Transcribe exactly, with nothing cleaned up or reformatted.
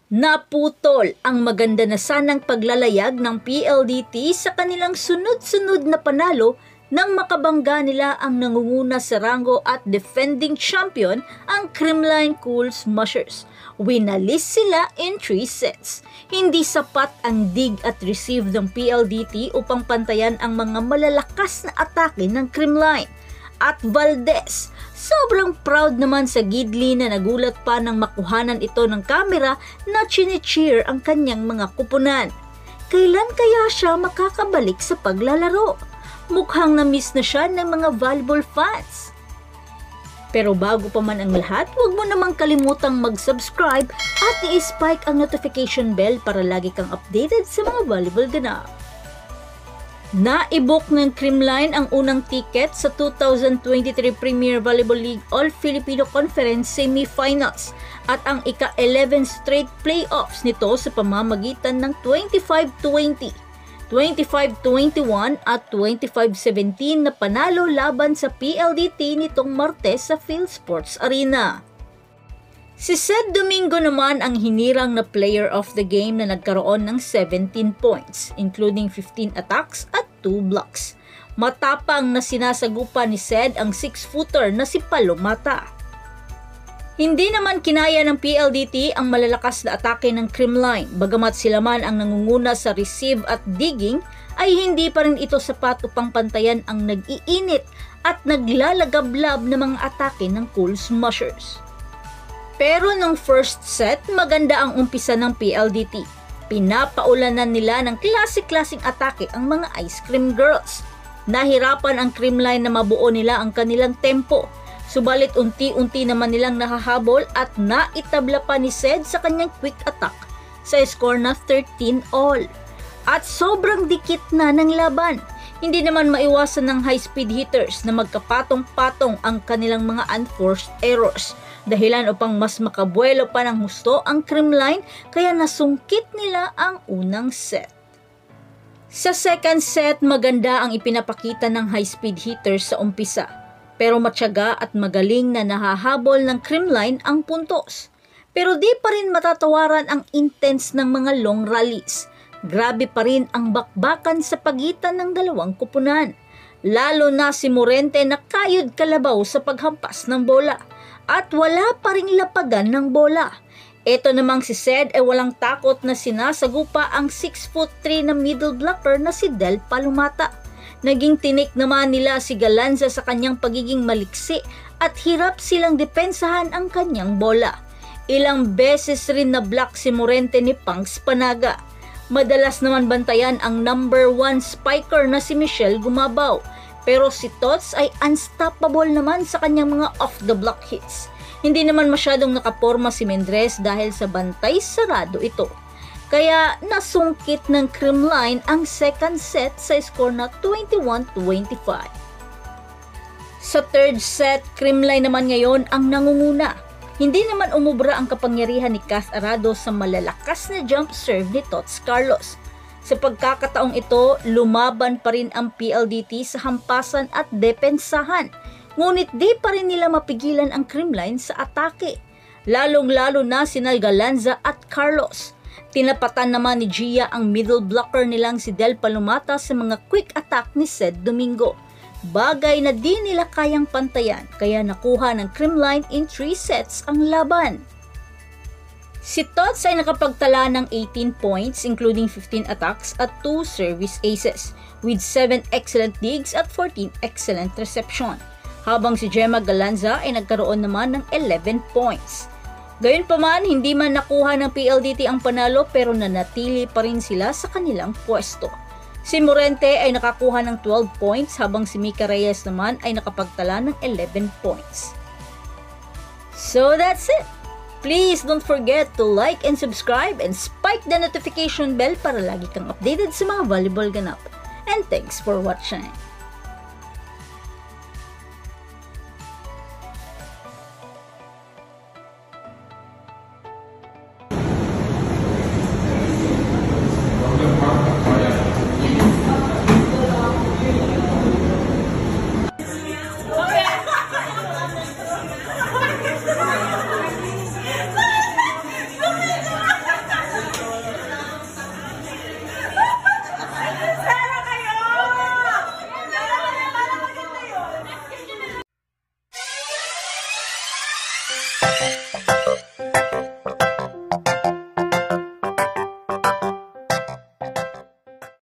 Naputol ang maganda na sanang paglalayag ng P L D T sa kanilang sunod-sunod na panalo nang makabangga nila ang nangunguna sa ranggo at defending champion ang Creamline Cool Smashers. Winalis sila in three sets. Hindi sapat ang dig at receive ng P L D T upang pantayan ang mga malalakas na atake ng Creamline. At Valdez, sobrang proud naman sa Gidley na nagulat pa nang makuhanan ito ng kamera na chine-cheer ang kanyang mga kupunan. Kailan kaya siya makakabalik sa paglalaro? Mukhang na-miss na siya ng mga volleyball fans. Pero bago pa man ang lahat, huwag mo namang kalimutang mag-subscribe at i-spike ang notification bell para lagi kang updated sa mga volleyball ganap. Naibok ng Creamline ang unang ticket sa two thousand twenty-three Premier Volleyball League All-Filipino Conference Semifinals at ang ika-eleven straight playoffs nito sa pamamagitan ng twenty-five twenty, twenty-five twenty-one at twenty-five seventeen na panalo laban sa P L D T nitong Martes sa PhilSports Arena. Si Ced Domingo naman ang hinirang na player of the game na nagkaroon ng seventeen points, including fifteen attacks at two blocks. Matapang na sinasagupa ni Ced ang six-footer na si Palomata. Hindi naman kinaya ng P L D T ang malalakas na atake ng Creamline, bagamat sila man ang nangunguna sa receive at digging, ay hindi pa rin ito sapat upang pantayan ang nag-iinit at naglalagablab na mga atake ng Cool Smashers. Pero nung first set, maganda ang umpisa ng P L D T. Pinapaulanan nila ng klasik-klasing atake ang mga Ice Cream Girls. Nahirapan ang Creamline na mabuo nila ang kanilang tempo. Subalit unti-unti naman nilang nahahabol at naitabla pa ni Ced sa kanyang quick attack sa score na thirteen all. At sobrang dikit na ng laban. Hindi naman maiwasan ng high-speed hitters na magkapatong-patong ang kanilang mga unforced errors. Dahilan upang mas makabuelo pa ng husto ang Creamline kaya nasungkit nila ang unang set. Sa second set, maganda ang ipinapakita ng high-speed hitters sa umpisa. Pero matyaga at magaling na nahahabol ng Creamline ang puntos. Pero di pa rin matatawaran ang intense ng mga long rallies. Grabe pa rin ang bakbakan sa pagitan ng dalawang kupunan. Lalo na si Morente na kayod kalabaw sa paghampas ng bola. At wala pa ring lapagan ng bola. Ito namang si Ced ay walang takot na sinasagupa ang six foot three na middle blocker na si Del Palomata. Naging tinik naman nila si Galanza sa kanyang pagiging maliksi at hirap silang depensahan ang kanyang bola. Ilang beses rin na block si Morente ni Pangs Panaga. Madalas naman bantayan ang number one spiker na si Michelle Gumabaw. Pero si Tots ay unstoppable naman sa kanyang mga off-the-block hits. Hindi naman masyadong nakaporma si Mendrez dahil sa bantay sarado ito. Kaya nasungkit ng Creamline ang second set sa score na twenty-one twenty-five. Sa third set, Creamline naman ngayon ang nangunguna. Hindi naman umubra ang kapangyarihan ni Cass Arado sa malalakas na jump serve ni Tots Carlos. Sa pagkakataong ito, lumaban pa rin ang P L D T sa hampasan at depensahan. Ngunit di pa rin nila mapigilan ang Creamline sa atake. Lalong-lalo na sina Galanza at Carlos. Tinapatan naman ni Gia ang middle blocker nilang si Del Palomata sa mga quick attack ni Ced Domingo. Bagay na di nila kayang pantayan, kaya nakuha ng Creamline in three sets ang laban. Si Tots ay nakapagtala ng eighteen points including fifteen attacks at two service aces with seven excellent digs at fourteen excellent reception. Habang si Gemma Galanza ay nagkaroon naman ng eleven points. Gayunpaman, hindi man nakuha ng P L D T ang panalo pero nanatili pa rin sila sa kanilang pwesto. Si Morente ay nakakuha ng twelve points habang si Mika Reyes naman ay nakapagtala ng eleven points. So that's it! Please don't forget to like and subscribe and spike the notification bell para lagi kang updated sa mga volleyball ganap. And thanks for watching. Welcome,